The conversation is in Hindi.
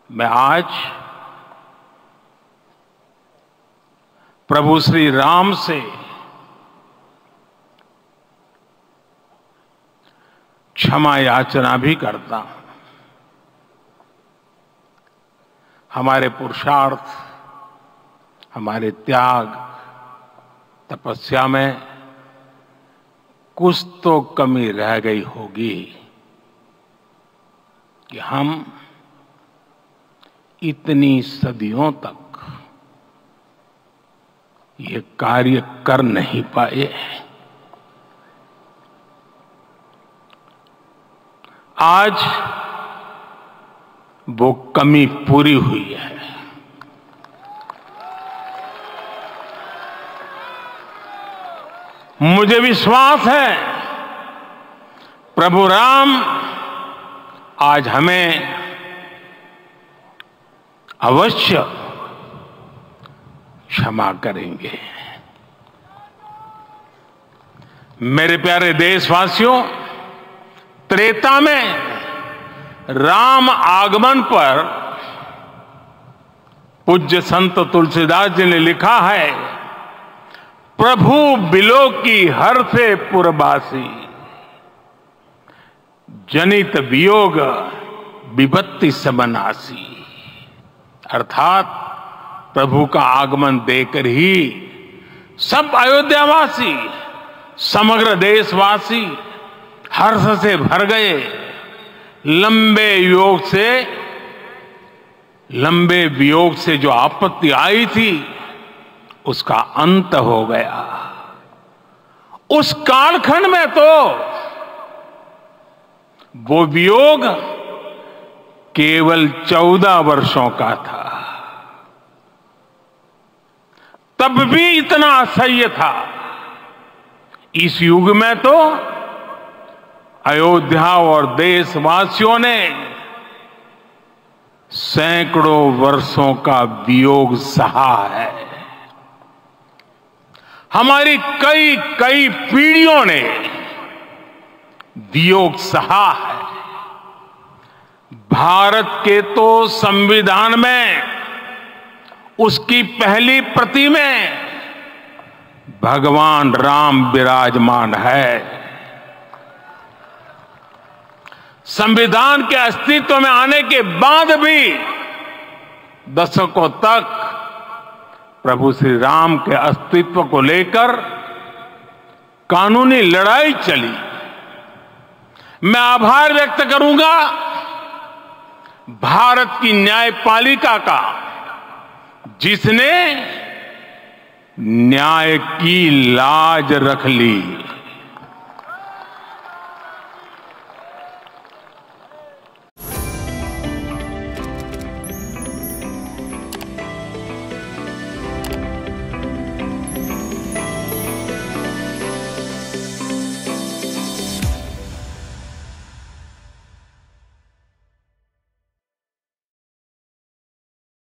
मैं आज प्रभु श्री राम से क्षमा याचना भी करता हूं। हमारे पुरुषार्थ, हमारे त्याग, तपस्या में कुछ तो कमी रह गई होगी कि हम इतनी सदियों तक ये कार्य कर नहीं पाए। आज वो कमी पूरी हुई है। मुझे विश्वास है प्रभु राम आज हमें अवश्य क्षमा करेंगे। मेरे प्यारे देशवासियों, त्रेता में राम आगमन पर पूज्य संत तुलसीदास जी ने लिखा है, प्रभु बिलोकी हर से पुरबासी, जनित वियोग विपत्ति समनासी। अर्थात प्रभु का आगमन देकर ही सब अयोध्यावासी, समग्र देशवासी हर्ष से भर गए। लंबे वियोग से जो आपत्ति आई थी उसका अंत हो गया। उस कालखंड में तो वो वियोग केवल 14 वर्षों का था, तब भी इतना असह्य था। इस युग में तो अयोध्या और देशवासियों ने सैकड़ों वर्षों का वियोग सहा है। हमारी कई कई पीढ़ियों ने वियोग सहा है। भारत के तो संविधान में उसकी पहली प्रति में भगवान राम विराजमान है। संविधान के अस्तित्व में आने के बाद भी दशकों तक प्रभु श्री राम के अस्तित्व को लेकर कानूनी लड़ाई चली। मैं आभार व्यक्त करूंगा भारत की न्यायपालिका का, जिसने न्याय की लाज रख ली।